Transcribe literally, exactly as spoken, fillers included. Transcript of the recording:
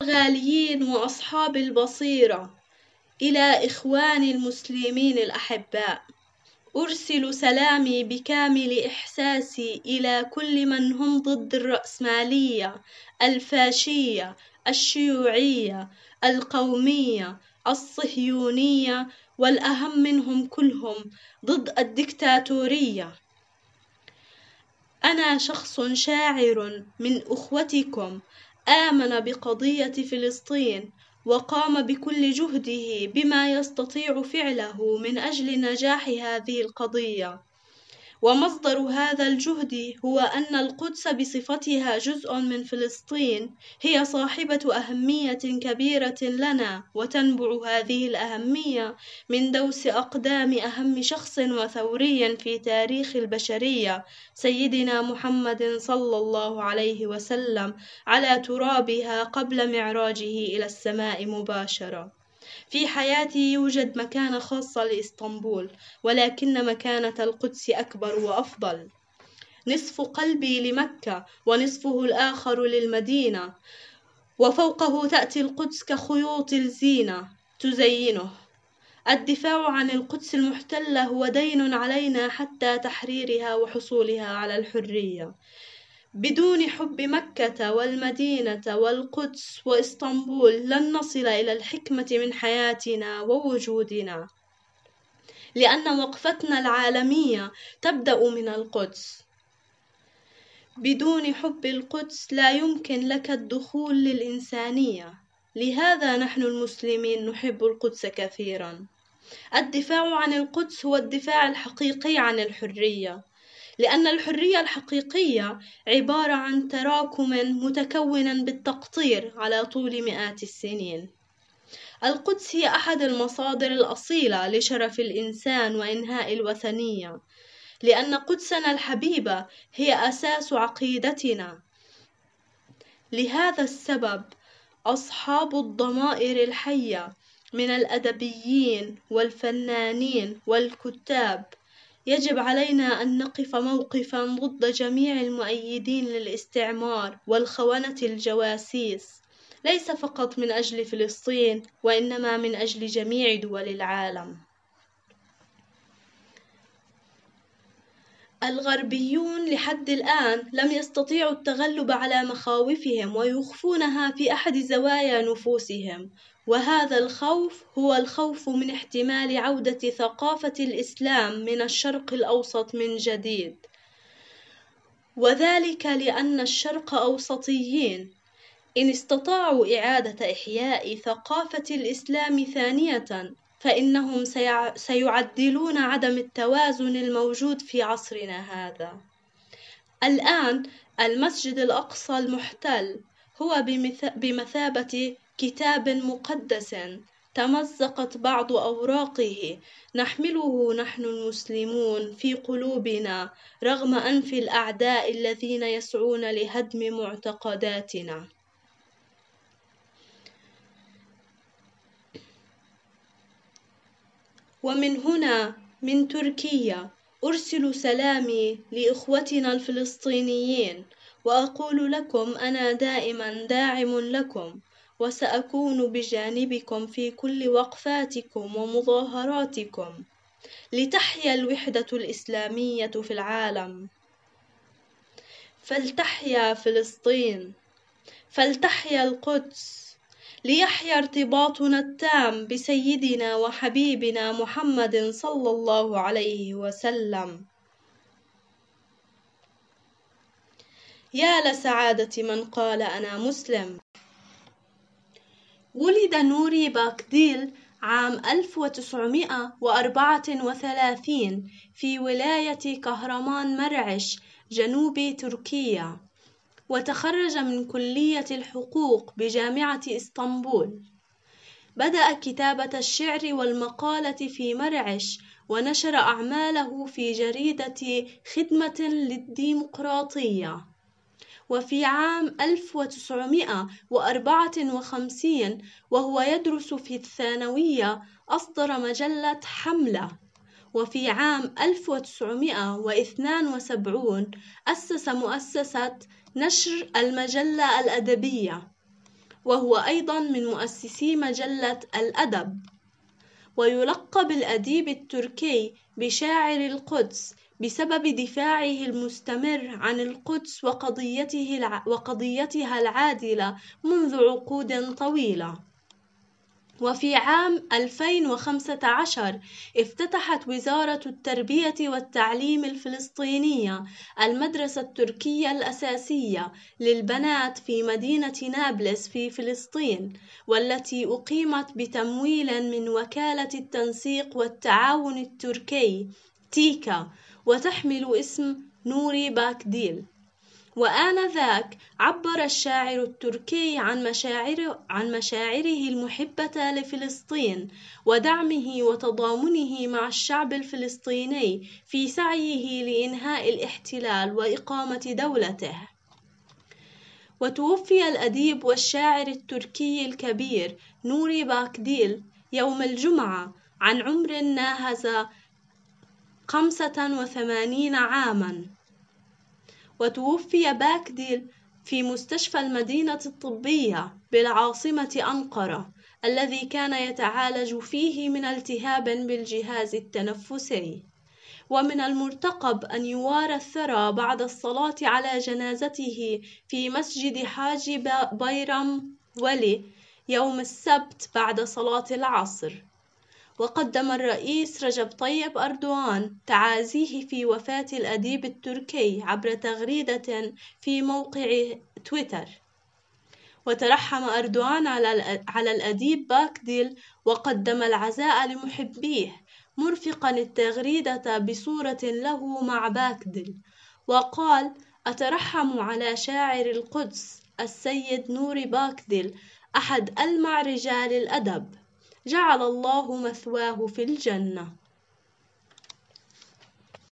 الغاليين وأصحاب البصيرة، إلى إخواني المسلمين الأحباء، أرسل سلامي بكامل إحساسي إلى كل من هم ضد الرأسمالية، الفاشية، الشيوعية، القومية، الصهيونية، والأهم منهم كلهم ضد الدكتاتورية. أنا شخص شاعر من أخوتكم آمن بقضية فلسطين وقام بكل جهده بما يستطيع فعله من أجل نجاح هذه القضية، ومصدر هذا الجهد هو أن القدس بصفتها جزء من فلسطين هي صاحبة أهمية كبيرة لنا، وتنبع هذه الأهمية من دوس أقدام أهم شخص وثوري في تاريخ البشرية، سيدنا محمد صلى الله عليه وسلم، على ترابها قبل معراجه إلى السماء مباشرة. في حياتي يوجد مكانة خاصة لإسطنبول، ولكن مكانة القدس أكبر وأفضل. نصف قلبي لمكة ونصفه الآخر للمدينة، وفوقه تأتي القدس كخيوط الزينة تزينه. الدفاع عن القدس المحتلة هو دين علينا حتى تحريرها وحصولها على الحرية. بدون حب مكة والمدينة والقدس وإسطنبول لن نصل إلى الحكمة من حياتنا ووجودنا، لأن وقفتنا العالمية تبدأ من القدس. بدون حب القدس لا يمكن لك الدخول للإنسانية، لهذا نحن المسلمين نحب القدس كثيرا. الدفاع عن القدس هو الدفاع الحقيقي عن الحرية، لأن الحرية الحقيقية عبارة عن تراكم متكون بالتقطير على طول مئات السنين. القدس هي أحد المصادر الأصيلة لشرف الإنسان وإنهاء الوثنية، لأن قدسنا الحبيبة هي أساس عقيدتنا. لهذا السبب أصحاب الضمائر الحية من الأدبيين والفنانين والكتاب يجب علينا أن نقف موقفا ضد جميع المؤيدين للاستعمار والخونة الجواسيس، ليس فقط من أجل فلسطين وإنما من أجل جميع دول العالم. الغربيون لحد الآن لم يستطيعوا التغلب على مخاوفهم ويخفونها في أحد زوايا نفوسهم، وهذا الخوف هو الخوف من احتمال عودة ثقافة الإسلام من الشرق الأوسط من جديد، وذلك لأن الشرق أوسطيين إن استطاعوا إعادة إحياء ثقافة الإسلام ثانية فإنهم سيعدلون عدم التوازن الموجود في عصرنا هذا. الآن المسجد الأقصى المحتل هو بمثابة كتاب مقدس تمزقت بعض أوراقه نحمله نحن المسلمون في قلوبنا رغم أنف الأعداء الذين يسعون لهدم معتقداتنا. ومن هنا من تركيا أرسل سلامي لإخوتنا الفلسطينيين، وأقول لكم أنا دائما داعم لكم، وسأكون بجانبكم في كل وقفاتكم ومظاهراتكم لتحيا الوحدة الإسلامية في العالم. فلتحيا فلسطين، فلتحيا القدس، ليحيا ارتباطنا التام بسيدنا وحبيبنا محمد صلى الله عليه وسلم. يا لسعادة من قال أنا مسلم. ولد نوري باكديل عام ألف وتسعمائة وأربعة وثلاثين في ولاية كهرمان مرعش جنوب تركيا، وتخرج من كلية الحقوق بجامعة إسطنبول. بدأ كتابة الشعر والمقالة في مرعش، ونشر أعماله في جريدة خدمة للديمقراطية. وفي عام ألف وتسعمائة وأربعة وخمسين وهو يدرس في الثانوية أصدر مجلة حملة. وفي عام ألف وتسعمائة واثنين وسبعين أسس مؤسسة نشر المجلة الأدبية. وهو أيضا من مؤسسي مجلة الأدب. ويلقب الأديب التركي بشاعر القدس بسبب دفاعه المستمر عن القدس وقضيته الع... وقضيتها العادلة منذ عقود طويلة. وفي عام ألفين وخمسة عشر افتتحت وزارة التربية والتعليم الفلسطينية المدرسة التركية الأساسية للبنات في مدينة نابلس في فلسطين، والتي أقيمت بتمويل من وكالة التنسيق والتعاون التركي تيكا، وتحمل اسم نوري باكديل. وآنذاك عبر الشاعر التركي عن مشاعره, عن مشاعره المحبة لفلسطين ودعمه وتضامنه مع الشعب الفلسطيني في سعيه لإنهاء الاحتلال وإقامة دولته. وتوفي الأديب والشاعر التركي الكبير نوري باكديل يوم الجمعة عن عمر ناهز خمسة وثمانين عاماً. وتوفي باكديل في مستشفى المدينة الطبية بالعاصمة أنقرة، الذي كان يتعالج فيه من التهاب بالجهاز التنفسي. ومن المرتقب أن يوارى الثرى بعد الصلاة على جنازته في مسجد حاجي بيرم ولي يوم السبت بعد صلاة العصر. وقدم الرئيس رجب طيب أردوغان تعازيه في وفاة الأديب التركي عبر تغريدة في موقع تويتر. وترحم أردوغان على الأديب باكديل وقدم العزاء لمحبيه، مرفقا التغريدة بصورة له مع باكديل، وقال: أترحم على شاعر القدس السيد نوري باكديل، أحد ألمع رجال الأدب، جعل الله مثواه في الجنة.